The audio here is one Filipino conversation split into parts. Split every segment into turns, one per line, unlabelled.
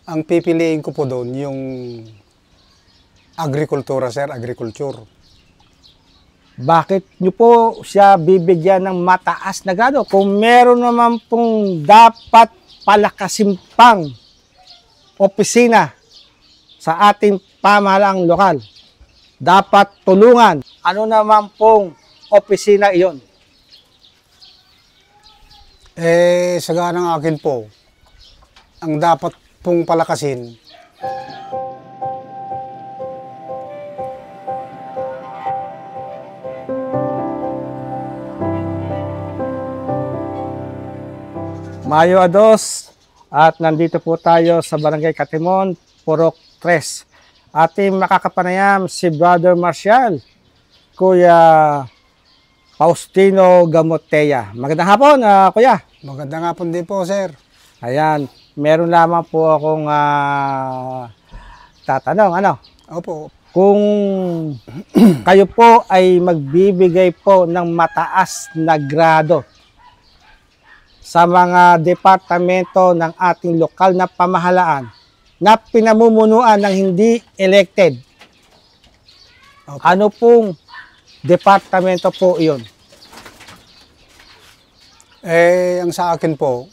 Ang pipiliin ko po doon yung agrikultura, sir, agriculture.
Bakit nyo po siya bibigyan ng mataas na grado? Kung meron naman pong dapat palakasin pang opisina sa ating pamahalaang lokal, dapat tulungan. Ano naman pong opisina iyon?
Sa ganang akin po, ang dapat pong palakasin,
Mayo 2 at nandito po tayo sa Barangay Catimon, Purok 3. Ating makakapanayam si Brother Marcial, Kuya Faustino Gamoteya. Magandang hapon, Kuya.
magandang hapon din po, sir.
Ayan, meron lamang po akong tatanong.
Opo.
Kung kayo po ay magbibigay po ng mataas na grado sa mga departamento ng ating lokal na pamahalaan na pinamumunuan ng hindi elected,
Opo.
ano pong departamento po iyon?
Ang sa akin po,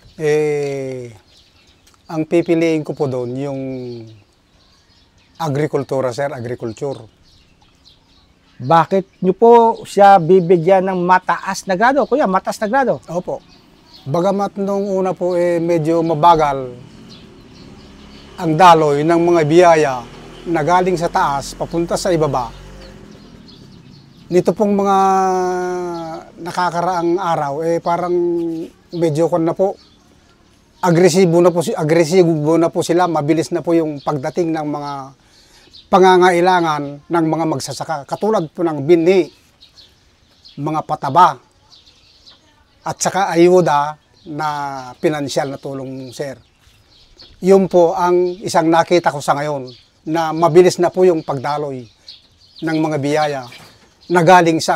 ang pipiliin ko po doon yung agrikultura, sir, agriculture.
Bakit nyo po siya bibigyan ng mataas na grado? Kuya, mataas na grado?
Opo. Bagamat nung una po medyo mabagal ang daloy ng mga biyaya na galing sa taas papunta sa ibaba. Nito pong mga nakakaraang araw parang medyo agresibo na po sila, mabilis na po yung pagdating ng mga pangangailangan ng mga magsasaka. Katulad po ng binhi, mga pataba, at saka ayuda na pinansyal na tulong, sir. Yun po ang isang nakita ko sa ngayon na mabilis na po yung pagdaloy ng mga biyaya na galing sa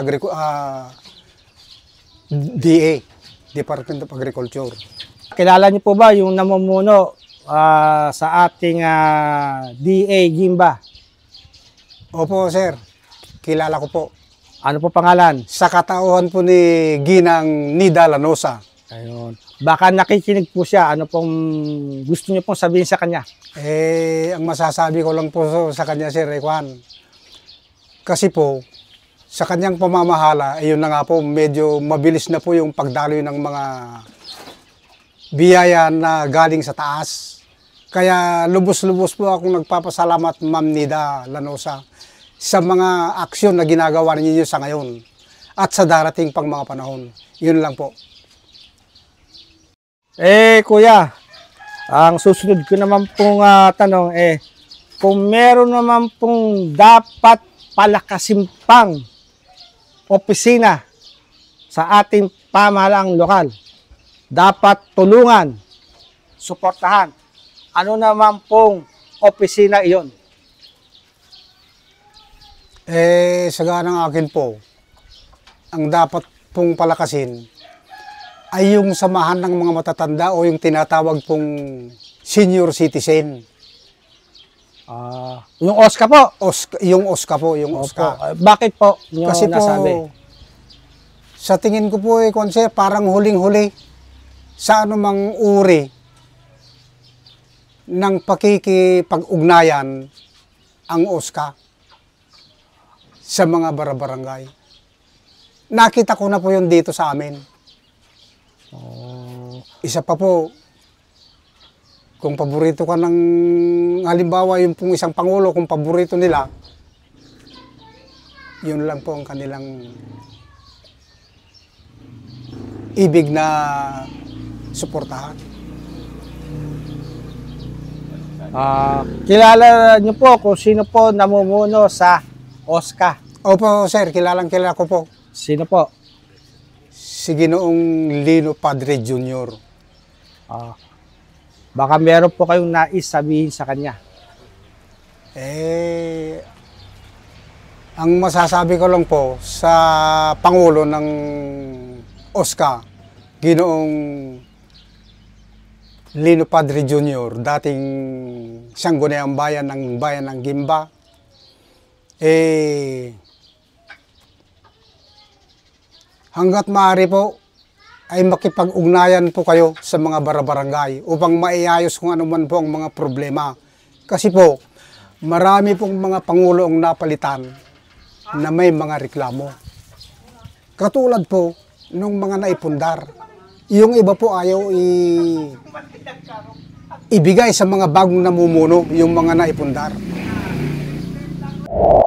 DA, Department of Agriculture.
Kilala niyo po ba yung namumuno sa ating DA Gimba?
Opo, sir. Kilala ko po.
Ano po pangalan?
Sa katauhan po ni Ginang Nida Lanosa.
Ayun. Baka nakikinig po siya. Ano pong gusto niyo pong sabihin sa kanya?
Ang masasabi ko lang po sa kanya, sir, Juan. Kasi po, sa kanyang pamamahala, yun na nga po, medyo mabilis na po yung pagdaloy ng mga biyaya na galing sa taas. Kaya lubos-lubos po akong nagpapasalamat, Ma'am Nida Lanosa, sa mga aksyon na ginagawa ninyo sa ngayon at sa darating pang mga panahon. Yun lang po.
Kuya, ang susunod ko naman pong tanong kung meron naman pong dapat palakasin pang opisina sa ating pamahalaang lokal, dapat tulungan, suportahan, ano naman pong opisina iyon?
Sa ganang akin po, ang dapat pong palakasin ay yung samahan ng mga matatanda o yung tinatawag pong senior citizen.
Yung OSCA po?
Yung OSCA po, yung OSCA.
Opo. Bakit po nyo
Kasi
nasabi?
po, sa tingin ko po konse, parang huling-huli sa anumang uri ng pakikipag-ugnayan ang OSCA sa mga barangay. Nakita ko na po yun dito sa amin. Isa pa po, kung paborito ka ng, halimbawa yung pong isang pangulo, kung paborito nila, yun lang po ang kanilang ibig na suportahan.
Kilala niyo po kung sino po namumuno sa OSCA?
Opo, sir, kilala ko po.
Sino po?
Si Ginoong Lino Padre Jr.
Baka meron po kayong nais sabihin sa kanya.
Ang masasabi ko lang po sa Pangulo ng OSCA, Ginoong Lino Padre Jr., dating Sangguniang bayan ng Gimba, hanggat maaari po ay makipag-ugnayan po kayo sa mga barabarangay upang maiayos kung ano man po ang mga problema. Kasi po, marami pong mga pangulo ang napalitan na may mga reklamo. Katulad po nung mga naipundar. Yung iba po ayaw ibigay sa mga bagong namumuno yung mga naipundar.